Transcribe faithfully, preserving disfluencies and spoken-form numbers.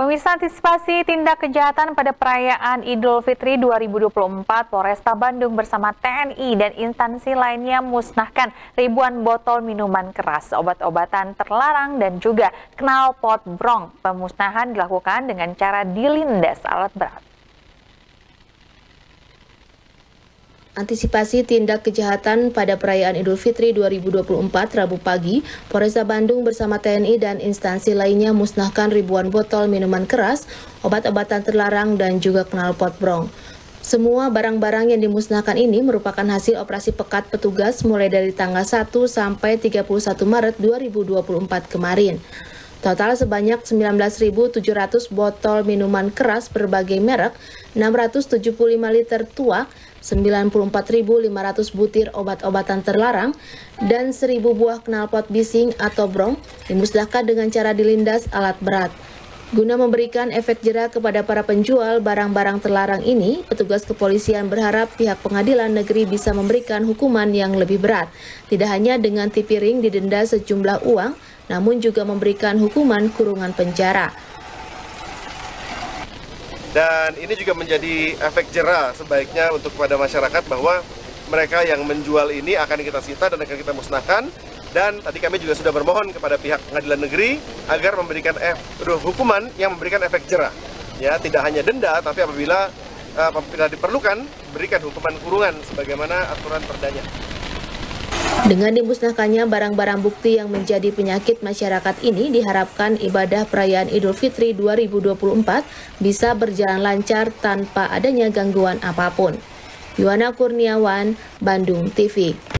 Pemirsa, antisipasi tindak kejahatan pada perayaan Idul Fitri dua ribu dua puluh empat, Polresta Bandung bersama T N I dan instansi lainnya musnahkan ribuan botol minuman keras, obat-obatan terlarang, dan juga knalpot brong. Pemusnahan dilakukan dengan cara dilindas alat berat. Antisipasi tindak kejahatan pada perayaan Idul Fitri dua ribu dua puluh empat, Rabu pagi, Polresta Bandung bersama T N I dan instansi lainnya musnahkan ribuan botol minuman keras, obat-obatan terlarang, dan juga knalpot brong. Semua barang-barang yang dimusnahkan ini merupakan hasil operasi pekat petugas mulai dari tanggal satu sampai tiga puluh satu Maret dua ribu dua puluh empat kemarin. Total sebanyak sembilan belas ribu tujuh ratus botol minuman keras berbagai merek, enam ratus tujuh puluh lima liter tuak, sembilan puluh empat ribu lima ratus butir obat-obatan terlarang, dan seribu buah knalpot bising atau brong dimusnahkan dengan cara dilindas alat berat. Guna memberikan efek jera kepada para penjual barang-barang terlarang ini, petugas kepolisian berharap pihak pengadilan negeri bisa memberikan hukuman yang lebih berat. Tidak hanya dengan tipiring didenda sejumlah uang, namun juga memberikan hukuman kurungan penjara. Dan ini juga menjadi efek jera sebaiknya untuk kepada masyarakat bahwa mereka yang menjual ini akan kita sita dan akan kita musnahkan. Dan tadi kami juga sudah bermohon kepada pihak pengadilan negeri agar memberikan eh, hukuman yang memberikan efek jera. Ya, tidak hanya denda, tapi apabila uh, apabila diperlukan, berikan hukuman kurungan sebagaimana aturan perdanya. Dengan dimusnahkannya barang-barang bukti yang menjadi penyakit masyarakat ini, diharapkan ibadah perayaan Idul Fitri dua ribu dua puluh empat bisa berjalan lancar tanpa adanya gangguan apapun. Yuwana Kurniawan, Bandung T V.